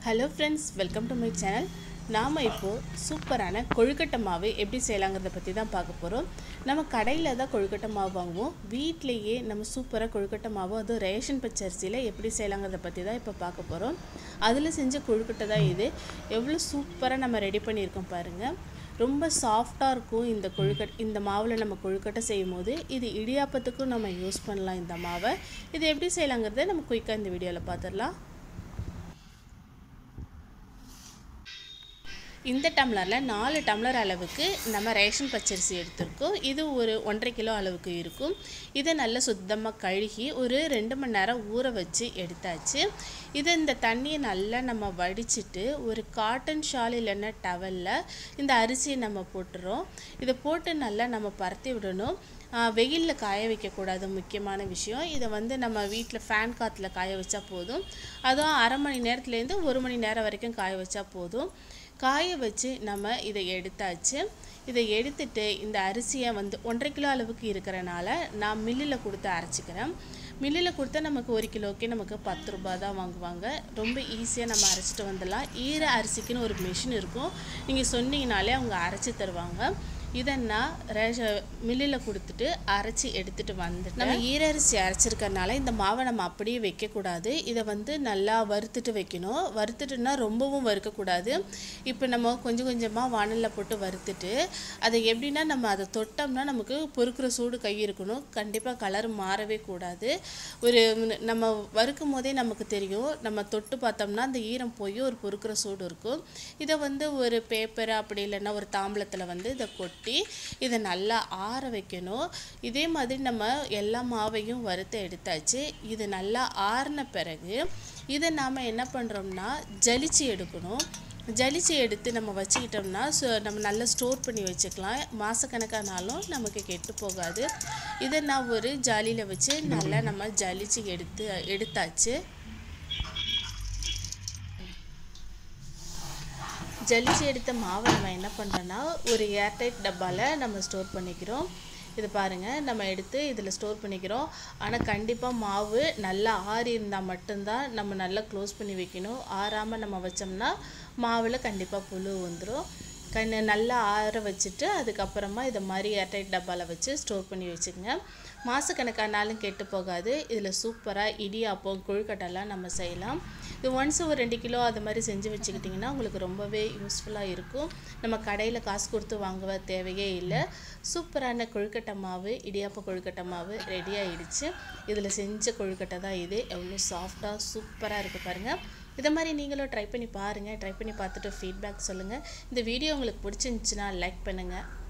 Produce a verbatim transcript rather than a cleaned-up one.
Hello friends, welcome to my channel. நாம இப்போ சூப்பரான கொழுக்கட்டை மாவு எப்படி செய்யலாம்ங்கறத பத்தி தான் பார்க்க போறோம். நம்ம கடையில தான் கொழுக்கட்டை மாவு வாங்குவோம். வீட்லயே நம்ம சூப்பரா கொழுக்கட்டை மாவு அது ரேஷன் பச்சரிசில எப்படி செய்யலாம்ங்கறத பத்தி தான் இப்ப பார்க்க போறோம். அதுல செஞ்ச கொழுக்கட்டை தான் இது. எவ்வளவு சூப்பரா நம்ம ரெடி பண்ணியிருக்கோம் பாருங்க. ரொம்ப சாஃப்ட்டா இருக்கும் இந்த கொழுக்கட்டை. இந்த மாவுல நம்ம கொழுக்கட்டை செய்யும்போது இது இடியாப்பத்துக்கு நம்ம யூஸ் பண்ணலாம் இந்த மாவை. இது எப்படி செய்யலாம்ங்கறத நம்ம குயிக்கா இந்த வீடியோல பார்த்திடலாம். இந்த டம்ளர்ல நாலு டம்ளர் அளவுக்கு நம்ம ரேஷன் பச்சரிசி எடுத்துர்க்கோம். இது ஒரு ஒன்றரை கிலோ அளவுக்கு இருக்கும். இத நல்ல சுத்தமா கழுகி ஒரு ரெண்டு மணி நேரம் ஊற வச்சு எடுத்தாச்சு. இத இந்த தண்ணியை நல்லா நம்ம வடிச்சிட்டு ஒரு காட்டன் ஷால் இல்லனா டவல்ல இந்த அரிசியை நம்ம போட்டுறோம். இத போட்டு நல்லா நம்ம பரத்தி விடணும். வெயில்ல காய வைக்க கூடாது முக்கியமான விஷயம். இத வந்து நம்ம வீட்ல ஃபேன் காத்துல காய வச்சா போதும். அதுவும் அரை மணி நேரத்துல இருந்து ஒரு மணி நேரம் வரைக்கும் காய வச்சா போதும். காய வச்சு நம்ம இதை எடுத்தாச்சு. இதை எடுத்துட்டு இந்த அரிசியை வந்து ஒன்றரை கிலோ அளவுக்கு இருக்கறனால நான் மில்லுல கொடுத்து அரைச்சிக்கிறேன். மில்லுல கொடுத்தா நமக்கு ஒரு கிலோக்கே நமக்கு பத்து ரூபாய் தான் வாங்குவாங்க. ரொம்ப ஈஸியா நம்ம அரைச்சிட்டு வந்துடலாம். ஈர அரிசிக்குன்னு ஒரு மெஷின் இருக்கும். நீங்க சொன்னீங்கனாலே அவங்க அரைச்சு தருவாங்க. இத நான் மில்லுல கொடுத்துட்டு அரைச்சி எடுத்துட்டு வந்துட்டேன். நம்ம ஈர அரிசி அரைச்சிருக்கறனால இந்த மாவை நம்ம அப்படியே வைக்க கூடாது. இத வந்து நல்லா வறுத்துட்டு வைக்கணும். வறுத்துட்டுனா ரொம்பவும் வறுக்க கூடாது. இப்போ நம்ம கொஞ்சம் கொஞ்சமா வாணல்ல போட்டு வறுத்துட்டு அதை எப்படின்னா நம்ம அதை தொட்டோம்னா நமக்கு பொறுக்குற சூடு கை இருக்கணும். கண்டிப்பா கலர் மாறவே கூடாது. ஒரு நம்ம வறுக்கும் போதே நமக்கு தெரியும். நம்ம தொட்டு பார்த்தோம்னா அந்த ஈரம் போய் ஒரு பொறுக்குற சூடு இருக்கும். இத வந்து ஒரு பேப்பர் அப்படி இல்லனா ஒரு தாம்பலத்துல வந்து இத கொட்டி இத நல்லா ஆற வைக்கணும். இதே மாதிரி நம்ம எல்லா மாவையும் வறுத்து எடுத்தாச்சு. இது நல்லா ஆறின பிறகு இத நாம என்ன பண்றோம்னா ஜலிச்சு எடுக்கணும். ஜலிச்சு எடுத்து நம்ம வச்சிட்டோம்னா நம்ம நல்லா ஸ்டோர் பண்ணி வச்சுக்கலாம். மாசக்கணக்கானாலும் நமக்கு கெட்டு போகாது. இத நான் ஒரு ஜாலில வச்சு நல்லா நம்ம ஜலிச்சு எடுத்து எடுத்தாச்சு. ஜலிச்சு எடுத்த மாவை நம்ம என்ன பண்றோம்னா ஒரு ஏர்டைட் டப்பால நம்ம ஸ்டோர் பண்ணிக்கிறோம். இது பாருங்க நம்ம எடுத்து இதுல ஸ்டோர் பண்ணிக்கிறோம். ஆனா கண்டிப்பா மாவு நல்லா ஆறி இருந்தா மட்டும் தான் நம்ம நல்லா க்ளோஸ் பண்ணி வைக்கணும். ஆறாம நம்ம வச்சோம்னா மாவுல கண்டிப்பா புழு வந்துரும். கண்ண நல்லா ஆற வச்சிட்டு அதுக்கு அப்புறமா இத மாதிரி ஏர்டைட் டப்பால வச்சு ஸ்டோர் பண்ணி வச்சுக்கங்க. மாசக்கணக்கானாலும் கெட்டு போகாது. இதுல சூப்பரா இடியாப்பம் கொழுக்கட்டைலாம் நம்ம செய்யலாம். இது ஒன்ஸ் ஒரு ரெண்டு கிலோ அது மாதிரி செஞ்சு வச்சுக்கிட்டீங்கன்னா உங்களுக்கு ரொம்பவே யூஸ்ஃபுல்லா இருக்கும். நம்ம கடையில காசு கொடுத்து வாங்க தேவையே இல்ல. சூப்பரான கொழுக்கட்டை மாவு இடியாப்ப கொழுக்கட்டை மாவு ரெடி ஆயிடுச்சு. இதுல செஞ்ச கொழுக்கட்டை தான் இது. எவ்வளவு சாஃப்ட்டா சூப்பரா இருக்கு பாருங்க. இத மாதிரி நீங்களும் ட்ரை பண்ணி பாருங்க. ட்ரை பண்ணி பார்த்துட்டு ஃபீட்பேக் சொல்லுங்க. இந்த வீடியோ உங்களுக்கு பிடிச்சிருந்துச்சுனா லைக் பண்ணுங்க.